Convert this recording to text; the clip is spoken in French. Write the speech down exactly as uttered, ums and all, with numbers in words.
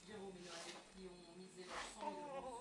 Jérôme, il y en avait qui ont misé leurs cent mille euros